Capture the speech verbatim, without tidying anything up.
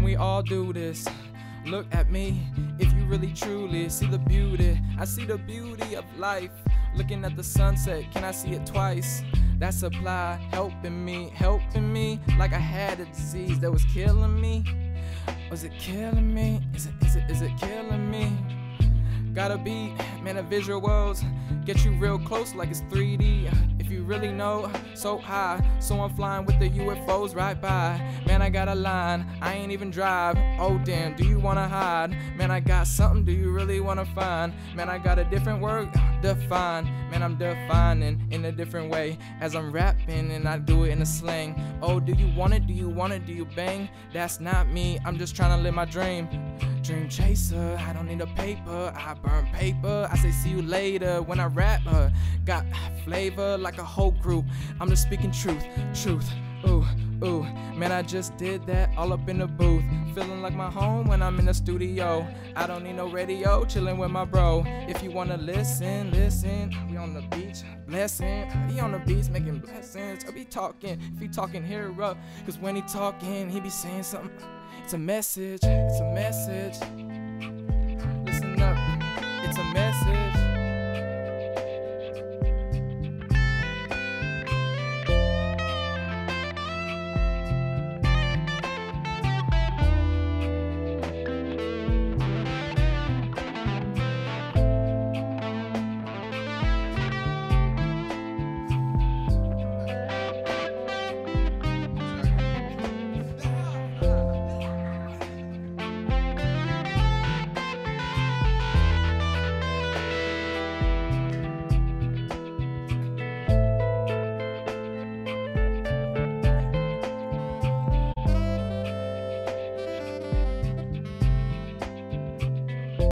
we all do this? Look at me, if you really truly see the beauty. I see the beauty of life. Looking at the sunset, can I see it twice? That supply helping me, helping me like I had a disease that was killing me. Was it killing me? Is it, is it, is it killing me? Gotta be, man, the visuals get you real close like it's three D. If you really know, so high, so I'm flying with the U F Os right by. Man, I got a line, I ain't even drive. Oh damn, do you wanna hide? Man, I got something, do you really wanna find? Man, I got a different word, define. Man, I'm defining in a different way as I'm rapping and I do it in a slang. Oh, do you want it? Do you want it? Do you bang? That's not me, I'm just trying to live my dream. Dream chaser, I don't need a paper, I burn paper. I say see you later when I rap, uh, got flavor like a whole group. I'm just speaking truth, truth, ooh, ooh. Man, I just did that all up in the booth. Feeling like my home when I'm in the studio. I don't need no radio, chilling with my bro. If you wanna listen, listen. We on the beach, blessing. He on the beach making blessings. I be talking, if he talking, hear up. Cause when he talking, he be saying something. It's a message, it's a message.